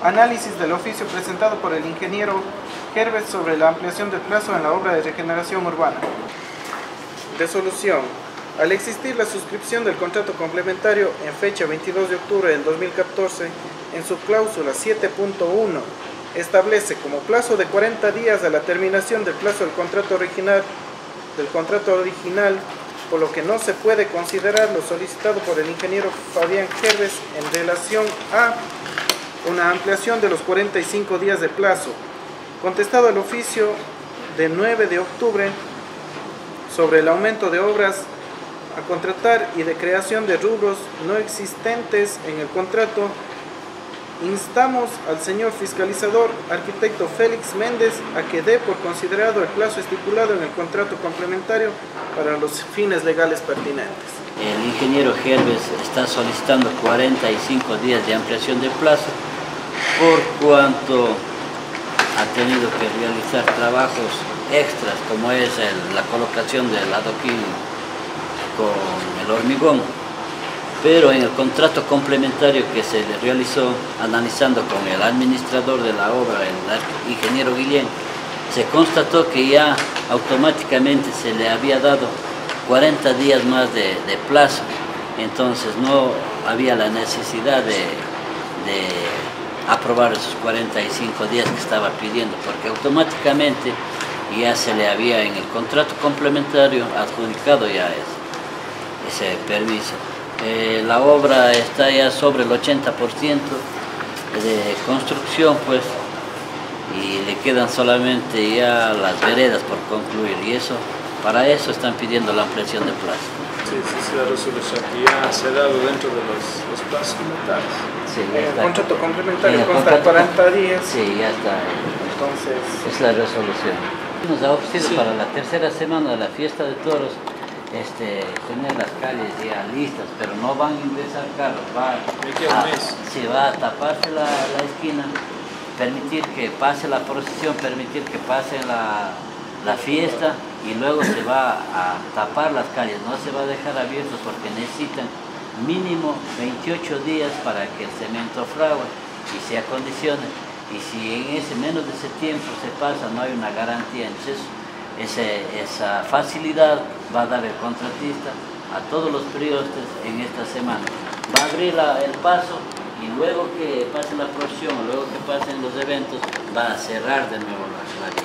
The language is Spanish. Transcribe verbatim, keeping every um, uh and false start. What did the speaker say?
Análisis del oficio presentado por el ingeniero Herbes sobre la ampliación del plazo en la obra de regeneración urbana. Resolución. Al existir la suscripción del contrato complementario en fecha veintidós de octubre del dos mil catorce, en su cláusula siete punto uno, establece como plazo de cuarenta días a la terminación del plazo del contrato original, del contrato original, por lo que no se puede considerar lo solicitado por el ingeniero Fabián Herbes en relación a una ampliación de los cuarenta y cinco días de plazo, contestado el oficio de nueve de octubre sobre el aumento de obras a contratar y de creación de rubros no existentes en el contrato. Instamos al señor fiscalizador, arquitecto Félix Méndez, a que dé por considerado el plazo estipulado en el contrato complementario para los fines legales pertinentes. El ingeniero Herbes está solicitando cuarenta y cinco días de ampliación de plazo por cuanto ha tenido que realizar trabajos extras, como es el, la colocación del adoquín con el hormigón. Pero en el contrato complementario que se le realizó, analizando con el administrador de la obra, el ingeniero Guillén, se constató que ya automáticamente se le había dado cuarenta días más de, de plazo, entonces no había la necesidad de, de aprobar esos cuarenta y cinco días que estaba pidiendo, porque automáticamente ya se le había en el contrato complementario adjudicado ya ese, ese permiso. Eh, la obra está ya sobre el ochenta por ciento de construcción, pues, y le quedan solamente ya las veredas por concluir, y eso, para eso están pidiendo la ampliación de plazo. Sí, sí, sí, la resolución que ya se ha dado dentro de los, los plazos comentarios. Sí, En el está. contrato complementario En el consta contrato, cuarenta días. Sí, ya está. Entonces, es la resolución. Nos ha ofrecido Sí. para la tercera semana de la fiesta de toros este, tener las calles ya listas, pero no van a ingresar carros, va Me queda un a, mes. sí, va a taparse la, la esquina, permitir que pase la procesión, permitir que pase la, la fiesta, y luego se va a tapar las calles, no se va a dejar abiertos porque necesitan mínimo veintiocho días para que el cemento frague y se acondicione, y si en ese menos de ese tiempo se pasa, no hay una garantía. Entonces ese, esa facilidad va a dar el contratista a todos los priostes en esta semana. Va a abrir la, el paso, y luego que pase la procesión, luego que pasen los eventos, va a cerrar de nuevo la calle.